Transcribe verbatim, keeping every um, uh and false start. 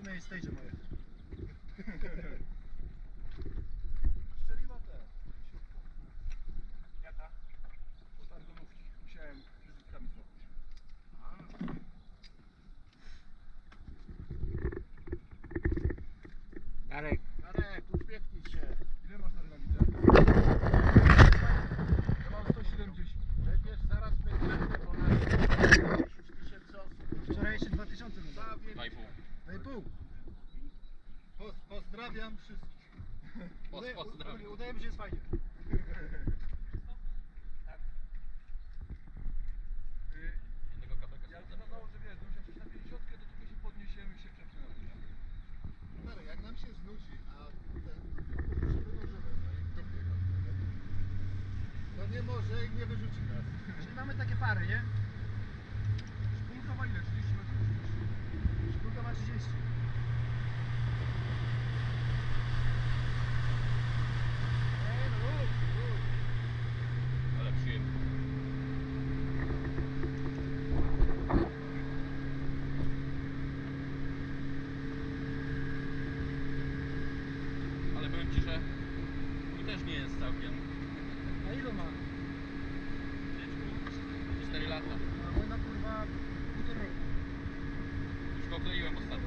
sumie jest stage moje. Strzeliła te. Jaka? Po targonówki. Musiałem kryzytkami zrobić. Darek. Darek, uśmiechnij się. Ile masz na dynamicie? Ja mam sto siedemdziesiąt. Będziesz zaraz będziemy ponad dziesięć tysięcy osób. Wczoraj jeszcze dwa tysiące. dwa i pół. dwa i pół. Poz, pozdrawiam wszystkich. Poz, pozdrawiam. Udaje mi się, jest fajnie. Y, Jednego kapelka Ja sobie zadawało, że wiesz, musiał coś na pięćdziesiątkę, to tylko się podniesiemy i się przepchniemy. Stary, jak nam się znudzi, a ten się wynurzymy, no i kto biega, to nie może i nie wyrzuci nas. Czyli mamy takie pary, nie? Szpulka ma ile? trzydzieści metrów? Szpulka ma trzydzieści. Ej, no luz, luz. ale przyjemnie. Ale powiem ci, że mi też nie jest całkiem. A ile ma? cztery lata. A wojna kurwa półtora roku. Już go kleiłem ostatnio.